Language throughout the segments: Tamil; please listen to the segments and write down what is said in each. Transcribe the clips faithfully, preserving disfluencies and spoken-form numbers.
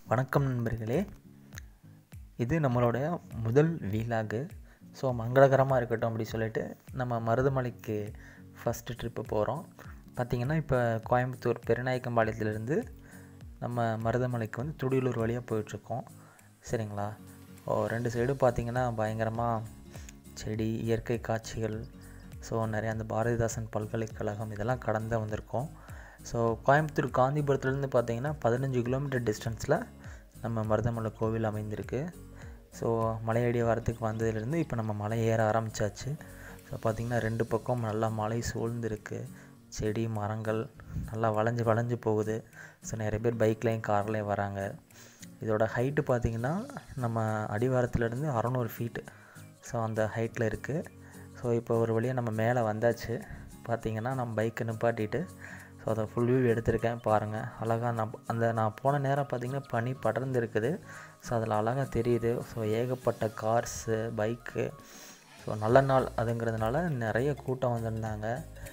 வணக்கம் நண்பர்களே, இது நம்மளுடைய முதல் வீலாகு. ஸோ மங்களகரமாக இருக்கட்டும் அப்படி சொல்லிட்டு நம்ம மருதமலைக்கு ஃபஸ்ட்டு ட்ரிப்பு போகிறோம். பார்த்திங்கன்னா இப்போ கோயம்புத்தூர் பெருநாயக்கம்பாளையத்துலேருந்து நம்ம மருதமலைக்கு வந்து துடியலூர் வழியாக போயிட்டுருக்கோம். சரிங்களா? ஓ ரெண்டு சைடு பார்த்திங்கன்னா பயங்கரமாக செடி, இயற்கை காட்சிகள், ஸோ நிறையா அந்த பாரதிதாசன் பல்கலைக்கழகம் இதெல்லாம் கடந்து வந்திருக்கோம். ஸோ கோயம்புத்தூர் காந்திபுரத்துலேருந்து பார்த்திங்கன்னா பதினஞ்சு கிலோமீட்டர் டிஸ்டன்ஸில் நம்ம மருதமலை கோவில் அமைந்திருக்கு. ஸோ மலையடி வரத்துக்கு வந்ததுலேருந்து இப்போ நம்ம மலை ஏற ஆரம்பித்தாச்சு. ஸோ பார்த்திங்கன்னா ரெண்டு பக்கம் நல்லா மலை சூழ்ந்துருக்கு, செடி மரங்கள் நல்லா வளைஞ்சு வளைஞ்சு போகுது. ஸோ நிறைய பேர் பைக்லேயும் கார்லேயும் வராங்க. இதோட ஹைட்டு பார்த்திங்கன்னா நம்ம அடிவாரத்துலேருந்து அறநூறு ஃபீட்டு ஸோ அந்த ஹைட்டில் இருக்குது. ஸோ இப்போ ஒரு வழியாக நம்ம மேலே வந்தாச்சு. பார்த்திங்கன்னா நம்ம பைக்கை நிப்பாட்டிட்டு ஸோ அதை ஃபுல் வியூ எடுத்திருக்கேன். பாருங்கள், அழகாக நான் அந்த நான் போன நேரம் பார்த்திங்கன்னா பனி படர்ந்து இருக்குது. ஸோ அதில் அழகாக தெரியுது. ஸோ ஏகப்பட்ட கார்ஸு, பைக்கு, ஸோ நல்ல நாள் அதுங்கிறதுனால நிறைய கூட்டம் வந்திருந்தாங்க.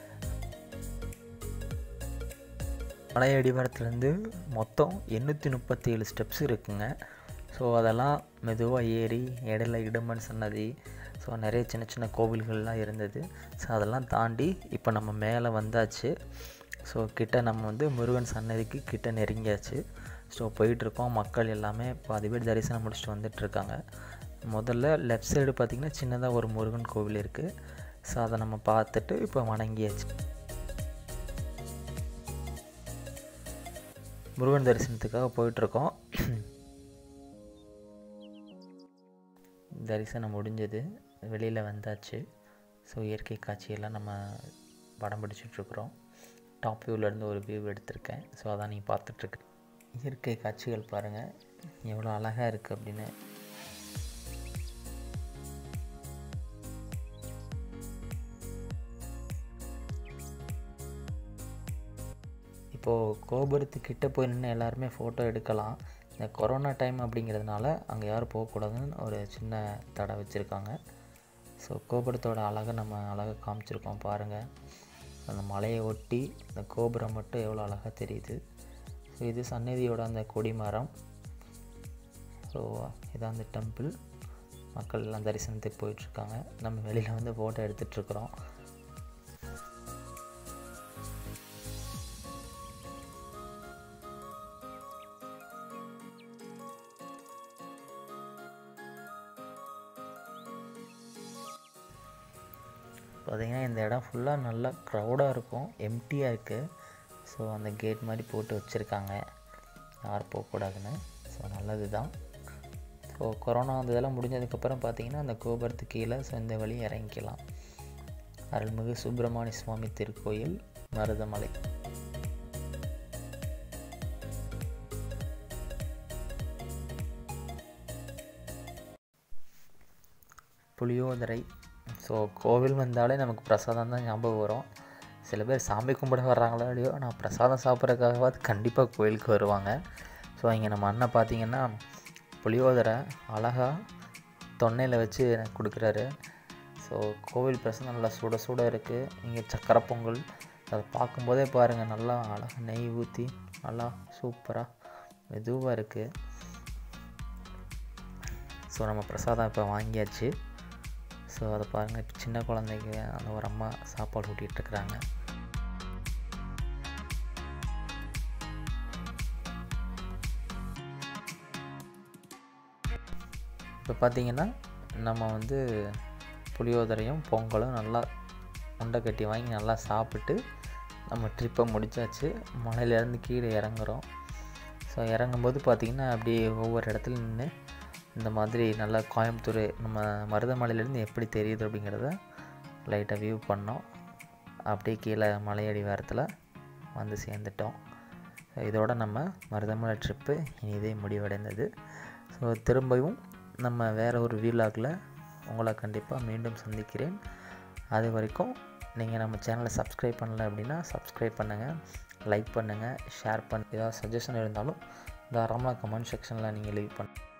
மலை அடிவாரத்துலேருந்து மொத்தம் எண்ணூற்றி முப்பத்தி ஏழு ஸ்டெப்ஸ் இருக்குங்க. ஸோ அதெல்லாம் மெதுவாக ஏறி இடையில இடுமன் சன்னதி, ஸோ நிறைய சின்ன சின்ன கோவில்கள்லாம் இருந்தது. ஸோ அதெல்லாம் தாண்டி இப்போ நம்ம மேலே வந்தாச்சு. ஸோ கிட்ட நம்ம வந்து முருகன் சன்னதிக்கு கிட்ட நெருங்கியாச்சு. ஸோ போயிட்டுருக்கோம். மக்கள் எல்லாமே பாதி பேர் தரிசனம் முடிச்சுட்டு வந்துட்டுருக்காங்க. முதல்ல லெஃப்ட் சைடு பார்த்திங்கன்னா சின்னதாக ஒரு முருகன் கோவில் இருக்குது. ஸோ அதை நம்ம பார்த்துட்டு இப்போ வணங்கியாச்சு. முருகன் தரிசனத்துக்காக போயிட்டுருக்கோம். தரிசனம் முடிஞ்சது, வெளியில் வந்தாச்சு. ஸோ இயற்கை காட்சியெல்லாம் நம்ம படம் பிடிச்சிட்ருக்குறோம். டாப் வியூவிலேருந்து ஒரு வியூ எடுத்திருக்கேன். ஸோ அதான் நீங்கள் பார்த்துட்ருக்கு. இயற்கை காட்சிகள் பாருங்கள் எவ்வளோ அழகாக இருக்குது அப்படின்னு. இப்போது கோபுரத்துக்கிட்ட போய் நின்று எல்லாருமே ஃபோட்டோ எடுக்கலாம். இந்த கொரோனா டைம் அப்படிங்கிறதுனால அங்கே யாரும் போகக்கூடாதுன்னு ஒரு சின்ன தடை வச்சுருக்காங்க. ஸோ கோபுரத்தோட அழகை நம்ம அழகாக காமிச்சிருக்கோம் பாருங்கள். அந்த மலையை ஒட்டி அந்த கோபுரம் மட்டும் எவ்வளோ அழகாக தெரியுது. ஸோ இது சன்னதியோட அந்த கொடிமரம். ஸோ இதான் அந்த டெம்பிள். மக்கள் எல்லாம் தரிசனத்துக்கு போயிட்டுருக்காங்க. நம்ம வெளியில் வந்து ஃபோட்டோ எடுத்துகிட்ருக்குறோம். பார்த்திங்கன்னா இந்த இடம் ஃபுல்லாக நல்லா க்ரௌடாக இருக்கும், எம்டியாக இருக்குது. ஸோ அந்த கேட் மாதிரி போட்டு வச்சுருக்காங்க, யாரும் போகக்கூடாதுன்னு. ஸோ நல்லது தான். ஸோ கொரோனா அந்த இதெல்லாம் முடிஞ்சதுக்கப்புறம் பார்த்திங்கன்னா அந்த கோபுரத்துக்கு கீழே ஸோ இந்த வழி இறங்கிக்கலாம். அருள்மிகு சுப்பிரமணிய சுவாமி திருக்கோயில், மருதமலை. புளியோதரை. ஸோ கோவில் வந்தாலே நமக்கு பிரசாதம் தான் ஞாபகம் வரும். சில பேர் சாமி கும்பிட வர்றாங்களோ இல்லையோ, நான் பிரசாதம் சாப்பிட்றதுக்காகவாது கண்டிப்பாக கோயிலுக்கு வருவாங்க. ஸோ இங்கே நம்ம அண்ணன் பார்த்திங்கன்னா புளியோதரை அழகாக தொன்னையில் வச்சு கொடுக்குறாரு. ஸோ கோவில் பிரசாதம் நல்லா சுட சுட இருக்குது. இங்கே சக்கரை பொங்கல், அதை பார்க்கும்போதே பாருங்கள் நல்லா அழகாக நெய் ஊற்றி நல்லா சூப்பராக மெதுவாக இருக்குது. ஸோ நம்ம பிரசாதம் இப்போ வாங்கியாச்சு. ஸோ அதை பாருங்கள், இப்போ சின்ன குழந்தைக்கு அந்த ஒரு அம்மா சாப்பாடு ஊட்டிகிட்ருக்குறாங்க. இப்போ பார்த்திங்கன்னா நம்ம வந்து புளியோதரையும் பொங்கலும் நல்லா உண்டை கட்டி வாங்கி நல்லா சாப்பிட்டு நம்ம ட்ரிப்பை முடித்தாச்சு. மலையிலேருந்து கீழே இறங்குறோம். ஸோ இறங்கும்போது பார்த்திங்கன்னா அப்படியே ஒவ்வொரு இடத்துல நின்று இந்த மாதிரி நல்லா கோயம்புத்தூர் நம்ம மருதமலையிலேருந்து எப்படி தெரியுது அப்படிங்கிறத லைட்டாக வியூ பண்ணோம். அப்படியே கீழே மலையடி வாரத்தில் வந்து சேர்ந்துட்டோம். ஸோ இதோட நம்ம மருதமலை ட்ரிப்பு இதே முடிவடைந்தது. ஸோ திரும்பவும் நம்ம வேறு ஒரு வீலாகில் உங்களை கண்டிப்பாக மீண்டும் சந்திக்கிறேன். அது வரைக்கும் நீங்கள் நம்ம சேனலை சப்ஸ்கிரைப் பண்ணலை அப்படின்னா சப்ஸ்கிரைப் பண்ணுங்கள், லைக் பண்ணுங்கள், ஷேர் பண்ண. ஏதாவது சஜஷன் இருந்தாலும் தாராளமாக கமெண்ட் செக்ஷனில் நீங்கள் லீவ் பண்ண.